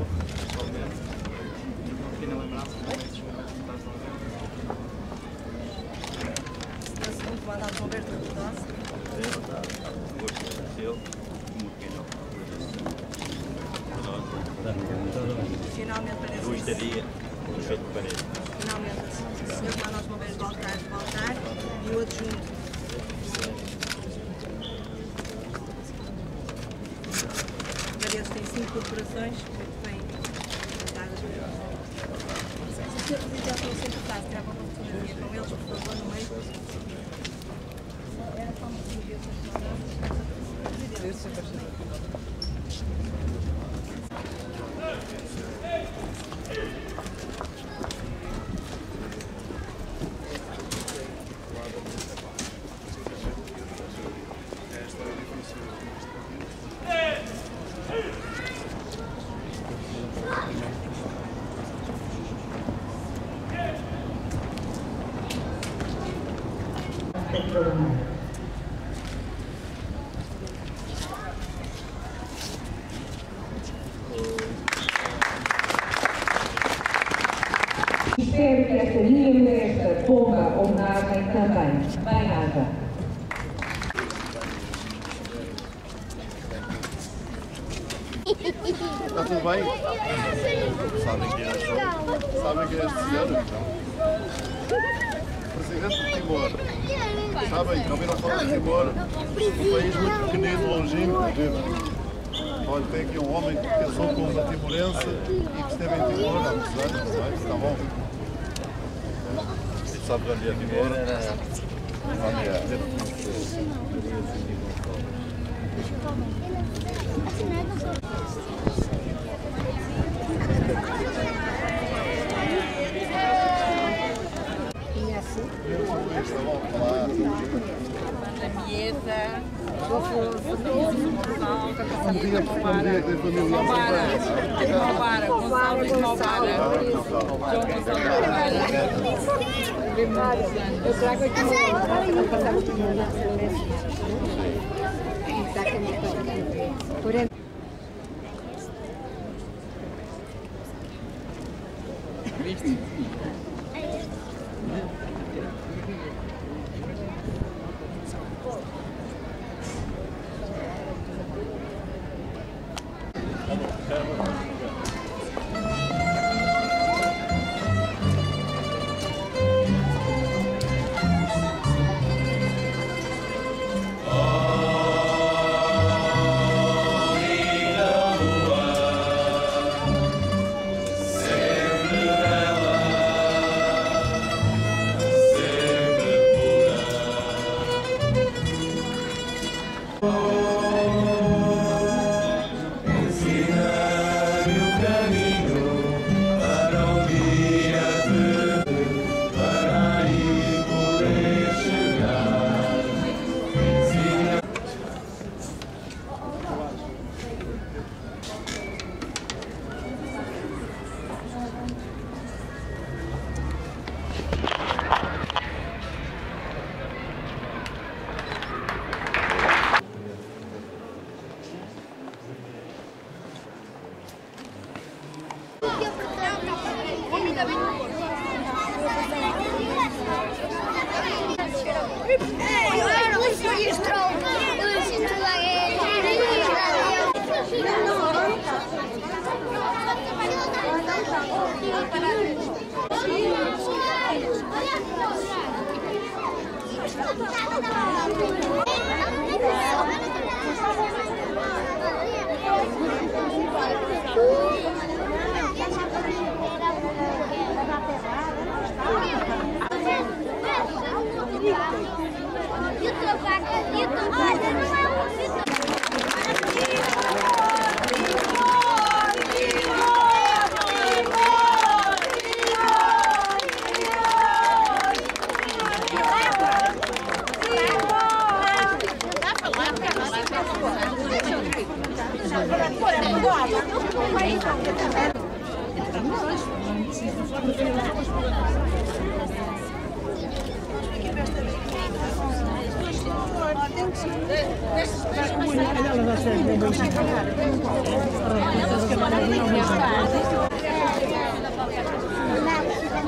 Finalmente parece. O estadia, o efeito de parede. Finalmente, o senhor está nós bombeiros voltar e o adjunto. Paredes tem 5 corporações, muito bem dadas. Se o senhor Presidente não se importasse, tirar uma fotografia com eles, por favor, no meio. Era só uma fotografia. Espero que esta linda esta bomba homenagem também bem haja. Está tudo bem? Sabem quem é este senhor? Sabem quem é este senhor? Presidente de Timor. Sabem? Já ouviram falar de Timor? Um país muito pequenino, longínquo. Olha, tem aqui um homem que pensou como uma timorense e que esteve em Timor há muitos anos, não é? Está bom? Sabe onde é Timor? Onde é? Eu trago aqui Ela vai ser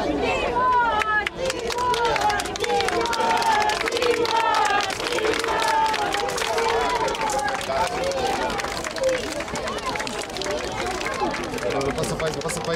Passa pai.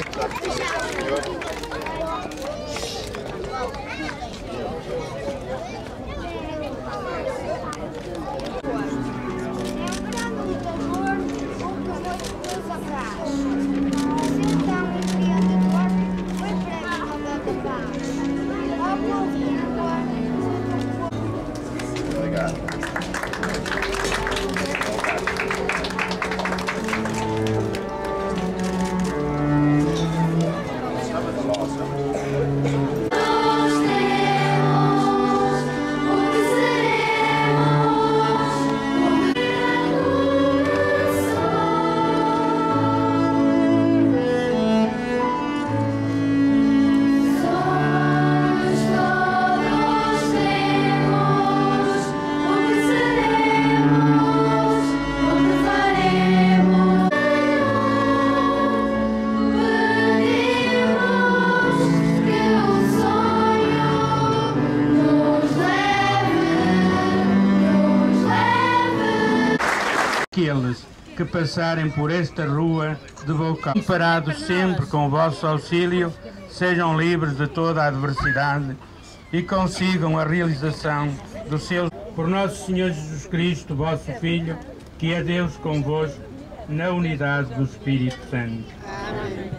Aqueles que passarem por esta rua de Bocau, parados sempre com o vosso auxílio, sejam livres de toda a adversidade e consigam a realização dos seus... Por nosso Senhor Jesus Cristo, vosso Filho, que é Deus convosco, na unidade do Espírito Santo. Amém.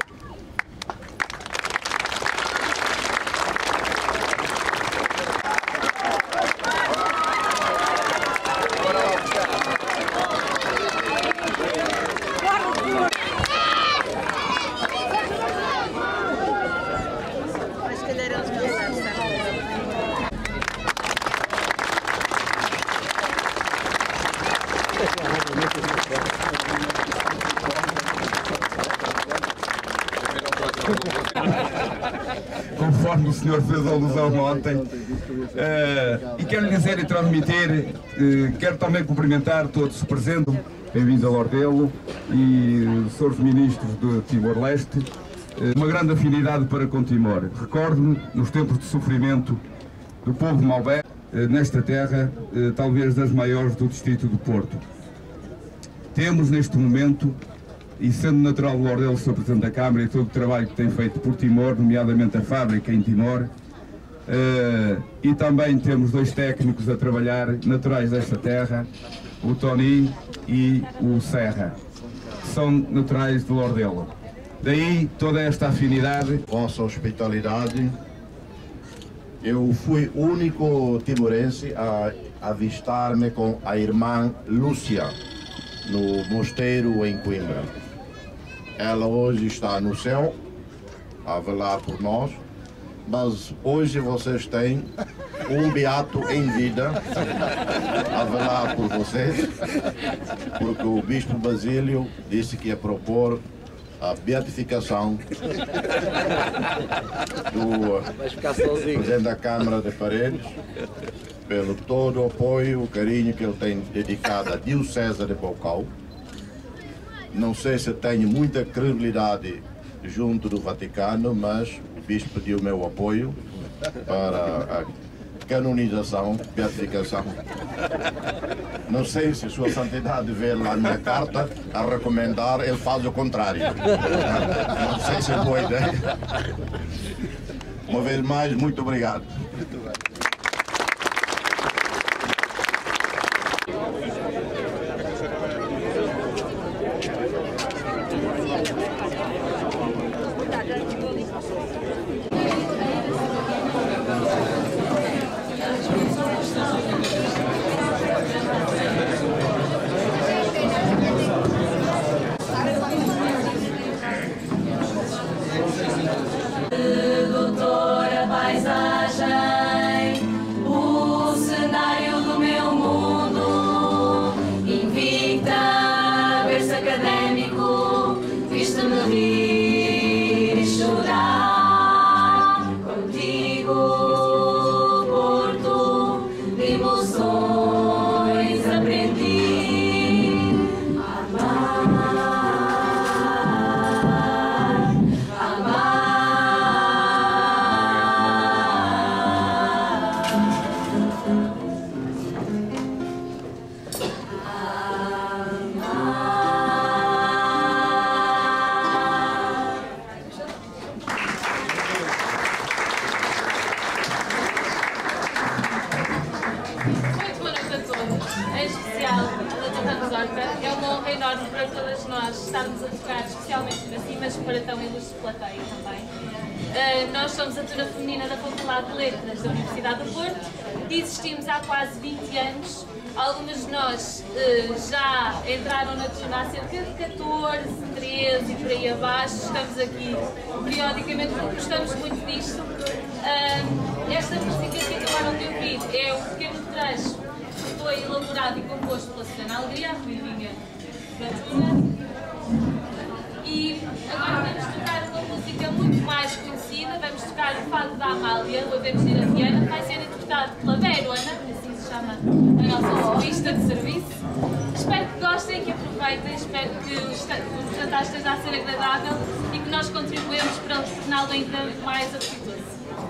Conforme o senhor fez alusão ontem, e quero lhe dizer e transmitir, quero também cumprimentar todos os presentes, bem-vindos a Lordelo e os senhores ministros de Timor-Leste, uma grande afinidade para com Timor. Recordo-me, nos tempos de sofrimento do povo maubé, nesta terra, talvez das maiores do distrito do Porto. Temos neste momento, e sendo natural de Lordelo, Sr. Presidente da Câmara, e todo o trabalho que tem feito por Timor, nomeadamente a fábrica em Timor, e também temos dois técnicos a trabalhar, naturais desta terra, o Tony e o Serra, que são naturais de Lordelo. Daí toda esta afinidade. Vossa hospitalidade. Eu fui o único timorense a avistar-me com a irmã Lúcia no mosteiro em Coimbra. Ela hoje está no céu a velar por nós, mas hoje vocês têm um beato em vida a velar por vocês, porque o Bispo Basílio disse que ia propor a beatificação do Presidente da Câmara de Paredes, pelo todo o apoio, o carinho que ele tem dedicado à Diocese de Bocau. Não sei se tenho muita credibilidade junto do Vaticano, mas o Bispo pediu o meu apoio para a canonização, beatificação. Não sei se Sua Santidade vê lá a minha carta a recomendar, ele faz o contrário. Não sei se é boa ideia. Uma vez mais, muito obrigado. Doutora paisagem. nós estarmos a tocar especialmente para si, mas para tão ilustre plateia também. Nós somos a turma feminina da Faculdade de Letras da Universidade do Porto e existimos há quase 20 anos. Algumas de nós já entraram na turma há cerca de 14, 13 e por aí abaixo. Estamos aqui periodicamente porque gostamos muito disto. Esta música que acabaram de ouvir é um pequeno trecho que foi elaborado e composto pela Susana Alegria, a ruivinha da turma. E agora vamos tocar uma música muito mais conhecida, vamos tocar o Fado da Amália, o Havemos de Ir a Viana, vai ser interpretado pela Veruana, assim se chama a nossa solista de serviço. Espero que gostem, que aproveitem, espero que o jantar esteja a ser agradável e que nós contribuímos para torná-lo ainda mais apetitoso.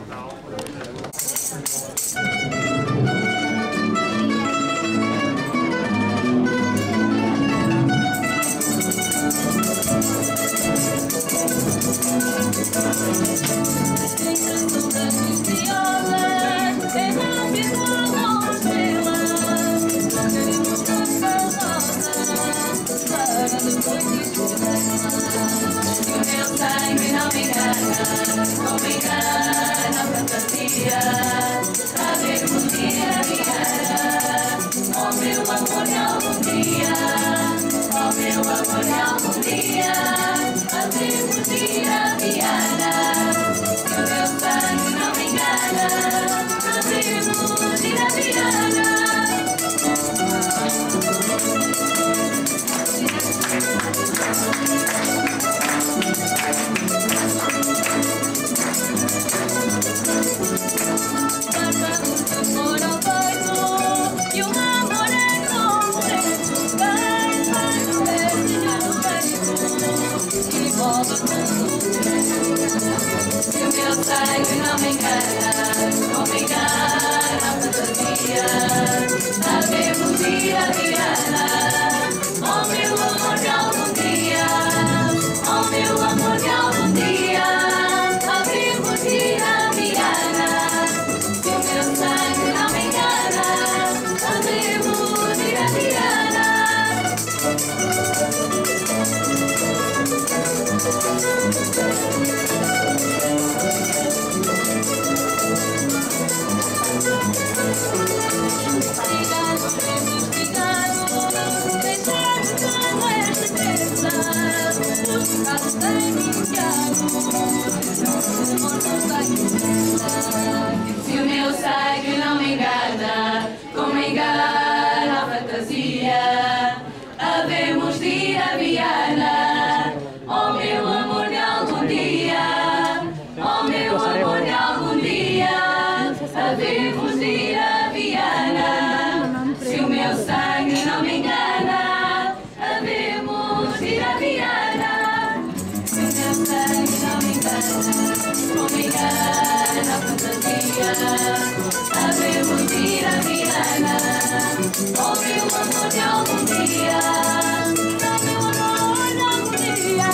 Se o meu sangue não me engana, como engana a fantasia, havemos de ir a Viana, oh meu amor de algum dia, oh meu amor de algum dia, havemos de ir a Viana. Se o meu sangue não me engana, havemos de ir a Viana. Se o meu sangue não me engana, como engana a fantasia, havemos de ir a Viana, oh meu amor de algum dia, oh meu amor de algum dia,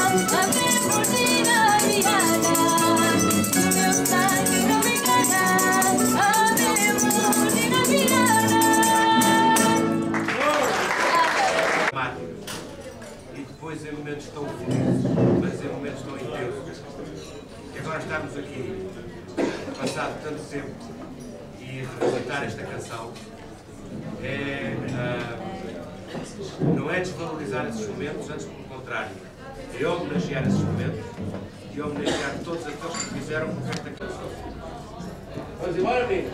havemos de ir a Viana. Se o meu sangue não me engana, havemos de ir a Viana. E depois em momentos tão felizes, mas em momentos tão intensos, que agora estamos aqui, passado tanto tempo, e revisitar esta canção não é desvalorizar esses momentos, antes pelo contrário, é homenagear esses momentos e homenagear todos aqueles que fizeram com que esta canção. Vamos embora, amigo?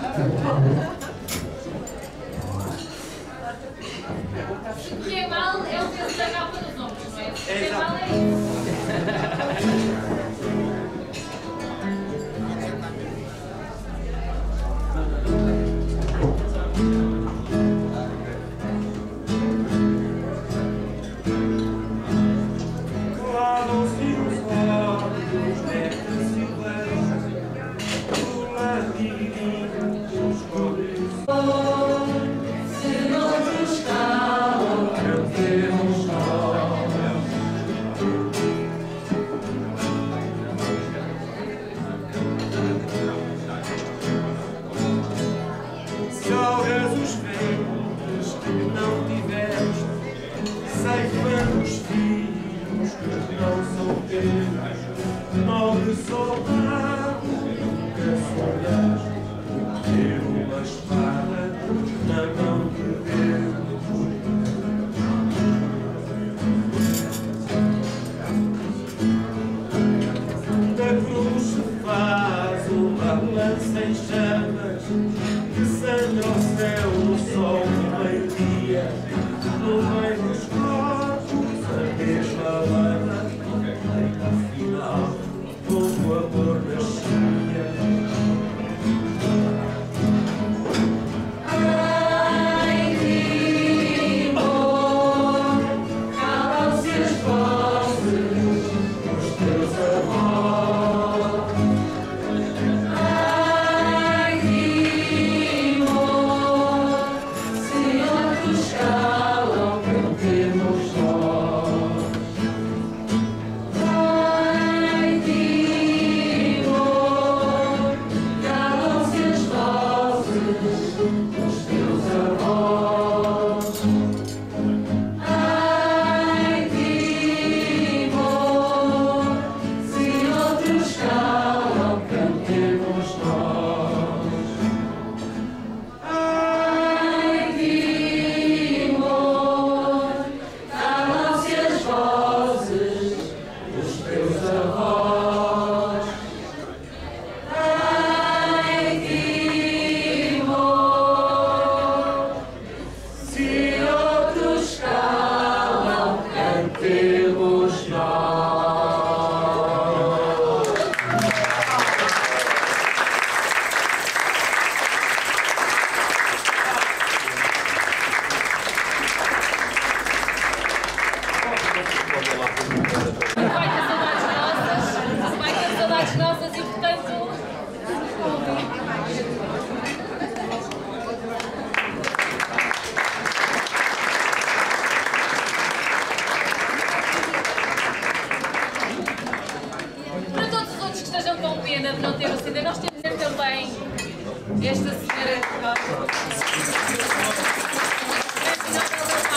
O que é mal é o peso da capa dos ombros, não é? O que é mal é isso. de não ter o CD, nós temos também esta senhora que gosta.